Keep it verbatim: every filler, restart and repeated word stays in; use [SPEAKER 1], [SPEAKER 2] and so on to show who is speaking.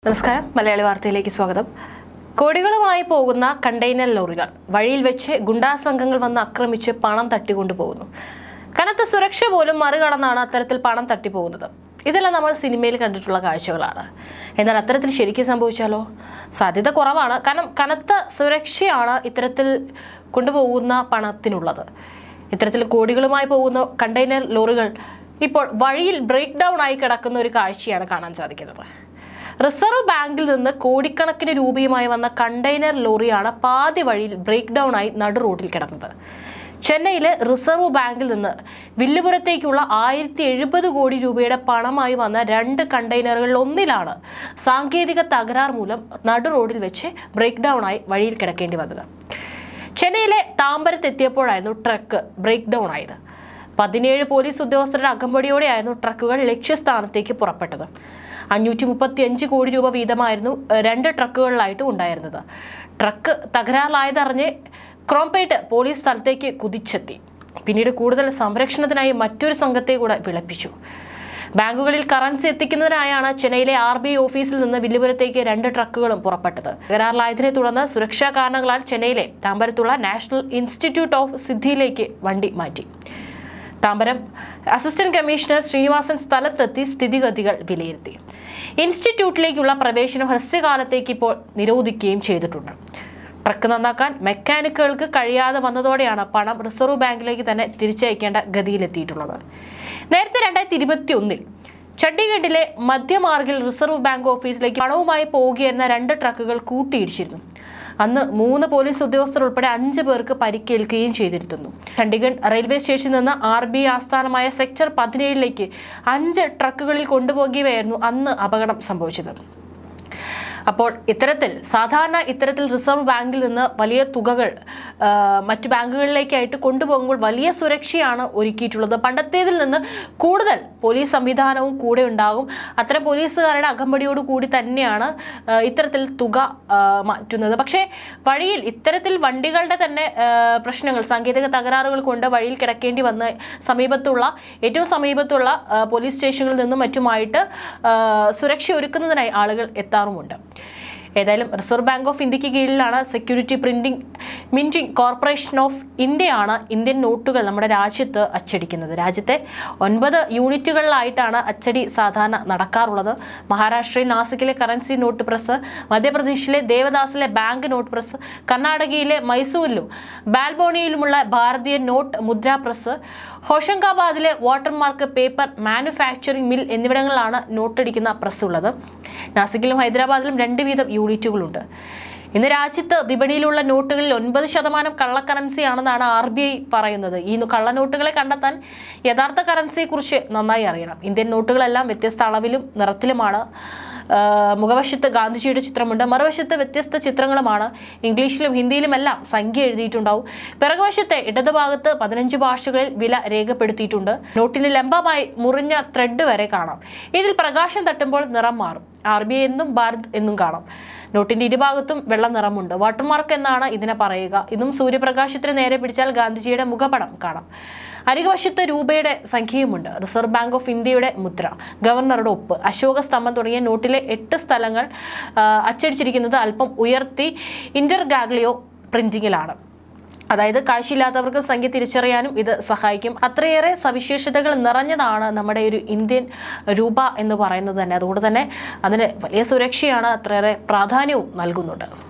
[SPEAKER 1] നമസ്കാരം, മലയാളി വാർത്തയിലേക്ക് സ്വാഗതം. കോടികളുമായി പോകുന്ന കണ്ടെയ്നർ ലോറികൾ വഴിയിൽ വെച്ച് ഗുണ്ടാ സംഘങ്ങൾ വന്ന് ആക്രമിച്ച് പണം തട്ടിക്കൊണ്ടുപോകുന്നു. കനത്ത സുരക്ഷ പോലും മറികടന്നാണ് അത്തരത്തിൽ പണം തട്ടിപ്പോകുന്നത്. ഇതെല്ലാം നമ്മൾ സിനിമയിൽ കണ്ടിട്ടുള്ള കാഴ്ചകളാണ്. എന്നാൽ അത്തരത്തിൽ ശരിക്കും സംഭവിച്ചാലോ? സാധ്യത കുറവാണ്. കാരണം കനത്ത സുരക്ഷയാണ് ഇത്തരത്തിൽ കൊണ്ടുപോകുന്ന പണത്തിനുള്ളത്. ഇത്തരത്തിൽ കോടികളുമായി പോകുന്ന കണ്ടെയ്നർ ലോറികൾ ഇപ്പോൾ വഴിയിൽ ബ്രേക്ക് ഡൗൺ ആയി കിടക്കുന്ന ഒരു കാഴ്ചയാണ് കാണാൻ സാധിക്കുന്നത്. റിസർവ് ബാങ്കിൽ നിന്ന് കോടിക്കണക്കിന് രൂപയുമായി വന്ന കണ്ടെയ്നർ ലോറിയാണ് പാതി വഴിയിൽ ബ്രേക്ക് ഡൗൺ ആയി നടു റോഡിൽ കിടന്നത്. ചെന്നൈയിലെ റിസർവ് ബാങ്കിൽ നിന്ന് വില്ലുപുരത്തേക്കുള്ള ആയിരത്തി എഴുപത് കോടി രൂപയുടെ പണമായി വന്ന രണ്ട് കണ്ടെയ്നറുകളിൽ ഒന്നിലാണ് സാങ്കേതിക തകരാർ മൂലം നടു റോഡിൽ വെച്ച് ബ്രേക്ക് ഡൗൺ ആയി വഴിയിൽ കിടക്കേണ്ടി വന്നത്. ചെന്നൈയിലെ താമ്പരത്തെത്തിയപ്പോഴായിരുന്നു ട്രക്ക് ബ്രേക്ക് ഡൗൺ ആയത്. പതിനേഴ് പോലീസ് ഉദ്യോഗസ്ഥരുടെ അകമ്പടിയോടെയായിരുന്നു ട്രക്കുകൾ ലക്ഷ്യസ്ഥാനത്തേക്ക് പുറപ്പെട്ടത്. അഞ്ഞൂറ്റി മുപ്പത്തി അഞ്ച് കോടി രൂപ വീതമായിരുന്നു രണ്ട് ട്രക്കുകളിലായിട്ട് ഉണ്ടായിരുന്നത്. ട്രക്ക് തകരാറിലായതറിഞ്ഞ് ക്രോംപേട്ട് പോലീസ് സ്ഥലത്തേക്ക് കുതിച്ചെത്തി. പിന്നീട് കൂടുതൽ സംരക്ഷണത്തിനായി മറ്റൊരു സംഘത്തെ കൂടെ വിളിപ്പിച്ചു. ബാങ്കുകളിൽ കറൻസി എത്തിക്കുന്നതിനായാണ് ചെന്നൈയിലെ ആർ ബി ഐ ഓഫീസിൽ നിന്ന് വില്ലുപുരത്തേക്ക് രണ്ട് ട്രക്കുകളും പുറപ്പെട്ടത്. തകരാറിലായതിനെ തുടർന്ന് സുരക്ഷാ കാരണങ്ങളാൽ ചെന്നൈയിലെ താമ്പരത്തുള്ള നാഷണൽ ഇൻസ്റ്റിറ്റ്യൂട്ട് ഓഫ് സിദ്ധിയിലേക്ക് വണ്ടി മാറ്റി. താമ്പരം അസിസ്റ്റന്റ് കമ്മീഷണർ ശ്രീനിവാസൻ സ്ഥലത്തെത്തി സ്ഥിതിഗതികൾ വിലയിരുത്തി. ഇൻസ്റ്റിറ്റ്യൂട്ടിലേക്കുള്ള പ്രവേശനം ഹ്രസ്വകാലത്തേക്ക് ഇപ്പോൾ നിരോധിക്കുകയും ചെയ്തിട്ടുണ്ട്. ട്രക്ക് നന്നാക്കാൻ മെക്കാനിക്കുകൾക്ക് കഴിയാതെ വന്നതോടെയാണ് പണം റിസർവ് ബാങ്കിലേക്ക് തന്നെ തിരിച്ചയക്കേണ്ട ഗതിയിലെത്തിയിട്ടുള്ളത്. നേരത്തെ രണ്ടായിരത്തി ഇരുപത്തി ഒന്നിൽ ചണ്ഡീഗഡിലെ മധ്യമാർഗിൽ റിസർവ് ബാങ്ക് ഓഫീസിലേക്ക് പണവുമായി പോവുകയായിരുന്ന രണ്ട് ട്രക്കുകൾ കൂട്ടിയിടിച്ചിരുന്നു. അന്ന് മൂന്ന് പോലീസ് ഉദ്യോഗസ്ഥർ ഉൾപ്പെടെ അഞ്ച് പേർക്ക് പരിക്കേൽക്കുകയും ചെയ്തിരുന്നു. ചണ്ഡീഗഡ് റെയിൽവേ സ്റ്റേഷനിൽ നിന്ന് ആർ ബി ഐ ആസ്ഥാനമായ സെക്ടർ പതിനേഴിലേക്ക് അഞ്ച് ട്രക്കുകളിൽ കൊണ്ടുപോകുകയായിരുന്നു അന്ന് അപകടം സംഭവിച്ചത്. അപ്പോൾ ഇത്തരത്തിൽ സാധാരണ ഇത്തരത്തിൽ റിസർവ് ബാങ്കിൽ നിന്ന് വലിയ തുകകൾ മറ്റു ബാങ്കുകളിലേക്കായിട്ട് കൊണ്ടുപോകുമ്പോൾ വലിയ സുരക്ഷയാണ് ഒരുക്കിയിട്ടുള്ളത്. പണ്ടത്തേതിൽ നിന്ന് കൂടുതൽ പോലീസ് സംവിധാനവും കൂടെ ഉണ്ടാകും. അത്തരം പോലീസുകാരുടെ അകമ്പടിയോട് കൂടി തന്നെയാണ് ഇത്തരത്തിൽ തുക മാറ്റുന്നത്. പക്ഷേ വഴിയിൽ ഇത്തരത്തിൽ വണ്ടികളുടെ തന്നെ പ്രശ്നങ്ങൾ, സാങ്കേതിക തകരാറുകൾ കൊണ്ട് വഴിയിൽ കിടക്കേണ്ടി വന്ന സമീപത്തുള്ള ഏറ്റവും സമീപത്തുള്ള പോലീസ് സ്റ്റേഷനുകളിൽ നിന്നും മറ്റുമായിട്ട് സുരക്ഷ ഒരുക്കുന്നതിനായി ആളുകൾ എത്താറുമുണ്ട്. ഏതായാലും റിസർവ് ബാങ്ക് ഓഫ് ഇന്ത്യക്ക് കീഴിലാണ് security printing minting corporation of ഇന്ത്യയാണ് ഇന്ത്യൻ നോട്ടുകൾ നമ്മുടെ രാജ്യത്ത് അച്ചടിക്കുന്നത്. രാജ്യത്തെ ഒൻപത് യൂണിറ്റുകളിലായിട്ടാണ് അച്ചടി സാധാരണ നടക്കാറുള്ളത്. മഹാരാഷ്ട്രയിൽ നാസിക്കിലെ കറൻസി നോട്ട് പ്രസ്, മധ്യപ്രദേശിലെ ദേവദാസിലെ ബാങ്ക് നോട്ട് പ്രസ്, കർണാടകയിലെ മൈസൂരിലും ബാൽബോണിയിലുമുള്ള ഭാരതീയ നോട്ട് മുദ്ര പ്രസ്, ഹോഷങ്കാബാദിലെ വാട്ടർമാർക്ക് പേപ്പർ മാനുഫാക്ചറിംഗ് മിൽ എന്നിവിടങ്ങളിലാണ് നോട്ടടിക്കുന്ന പ്രസ് ഉള്ളത്. നാസിക്കിലും ഹൈദരാബാദിലും രണ്ട് വീതം യൂണിറ്റുകളുണ്ട്. ഇന്ന് രാജ്യത്ത് വിപണിയിലുള്ള നോട്ടുകളിൽ ഒൻപത് ശതമാനം കള്ള കറൻസിയാണെന്നാണ് ആർ ബി ഐ പറയുന്നത്. ഈ കള്ളനോട്ടുകളെ കണ്ടെത്താൻ യഥാർത്ഥ കറൻസിയെക്കുറിച്ച് നന്നായി അറിയണം. ഇന്ത്യൻ നോട്ടുകളെല്ലാം വ്യത്യസ്ത അളവിലും നിറത്തിലുമാണ്. മുഖവശത്ത് ഗാന്ധിജിയുടെ ചിത്രമുണ്ട്, മറുവശത്ത് വ്യത്യസ്ത ചിത്രങ്ങളുമാണ്. ഇംഗ്ലീഷിലും ഹിന്ദിയിലുമെല്ലാം സംഖ്യ എഴുതിയിട്ടുണ്ടാവും. പിറകുവശത്തെ ഇടതുഭാഗത്ത് പതിനഞ്ച് ഭാഷകളിൽ വില രേഖപ്പെടുത്തിയിട്ടുണ്ട്. നോട്ടിന് ലംബമായി മുറിഞ്ഞ ത്രെഡ് വരെ കാണാം. ഇതിൽ പ്രകാശം തട്ടുമ്പോൾ നിറം മാറും. ആർ ബി ഐ എന്നും ഭാരത് എന്നും കാണാം. നോട്ടിന്റെ ഇരുഭാഗത്തും വെള്ള നിറമുണ്ട്. വാട്ടർമാർക്ക് എന്നാണ് ഇതിനെ പറയുക. ഇന്നും സൂര്യപ്രകാശത്തിന് നേരെ പിടിച്ചാൽ ഗാന്ധിജിയുടെ മുഖപടം കാണാം. അരികുവശത്ത് രൂപയുടെ സംഖ്യയുമുണ്ട്. റിസർവ് ബാങ്ക് ഓഫ് ഇന്ത്യയുടെ മുദ്ര, ഗവർണറുടെ ഒപ്പ്, അശോക സ്തംഭം തുടങ്ങിയ നോട്ടിലെ എട്ട് സ്ഥലങ്ങൾ അച്ചടിച്ചിരിക്കുന്നത് അല്പം ഉയർത്തി ഇന്റർഗാഗ്ലിയോ പ്രിന്റിങ്ങിലാണ്. അതായത് കാഴ്ചയില്ലാത്തവർക്ക് സംഖ്യ തിരിച്ചറിയാനും ഇത് സഹായിക്കും. അത്രയേറെ സവിശേഷതകൾ നിറഞ്ഞതാണ് നമ്മുടെ ഒരു ഇന്ത്യൻ രൂപ എന്ന് പറയുന്നത് തന്നെ. അതുകൊണ്ട് തന്നെ അതിന് വലിയ സുരക്ഷയാണ്, അത്രയേറെ പ്രാധാന്യവും നൽകുന്നുണ്ട്.